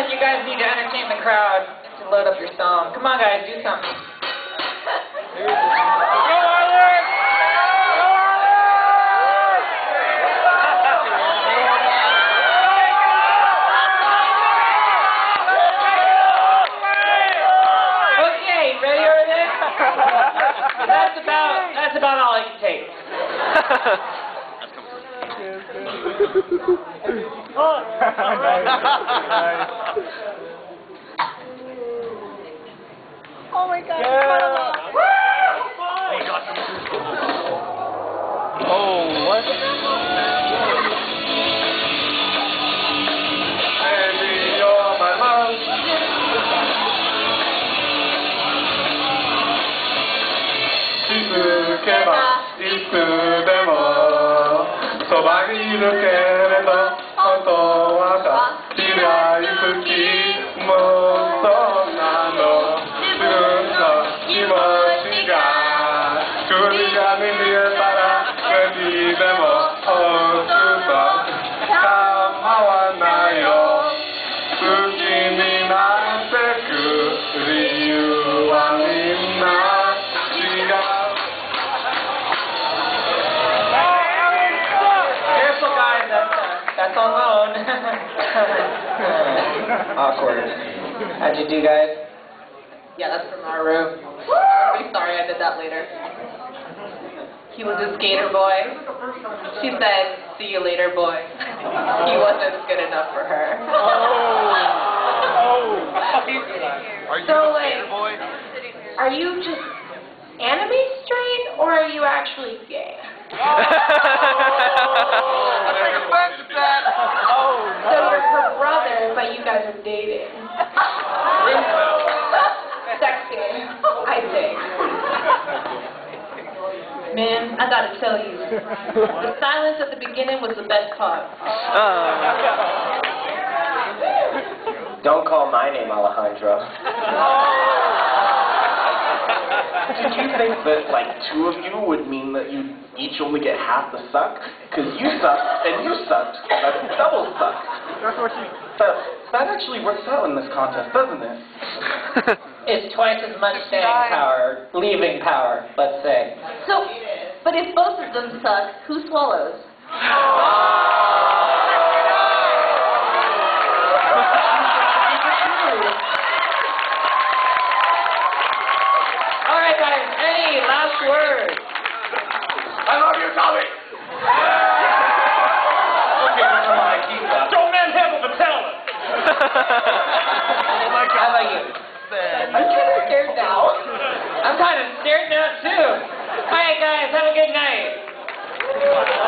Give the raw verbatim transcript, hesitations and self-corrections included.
you guys need to entertain the crowd to load up your song. Come on, guys, do something. Go, Arlen! Go, Arlen! Okay, ready over there? That's about, that's about all I can take. Oh, oh my God! Yeah. Oh, what? Baby, you're my love. Shizukeいつでもそばにいるけれど本当はさ嫌い好きもうそんなの自分の気持ちが首がに見えたら何でもほっと構わないよ好きになってく理由はみんな違う That's on loan. Awkward. How'd you do, guys? Yeah, that's from our room. I'm sorry I did that later. He was a skater boy. She said, see you later, boy. He wasn't good enough for her. Oh. Are you So, a like, skater boy? are you just anime straight, or are you actually gay? So you're her brother, but you guys are dating. Sexy, I think. Man, I gotta tell you, the silence at the beginning was the best part. Uh. Don't call my name Alejandro. Did you think that, like, two of you would mean that you each only get half the suck? Because you sucked and you sucked. That's double suck. That's what she... That, that actually works out in this contest, doesn't it? It's twice as much staying power, leaving power, let's say. So, but if both of them suck, who swallows? All right, guys, any last words? I love you, Tommy! Okay, come on, keep up. Don't manhandle the talent! Oh my God. I like you. I'm kind of scared now. I'm kind of scared now, too. All right, guys, have a good night.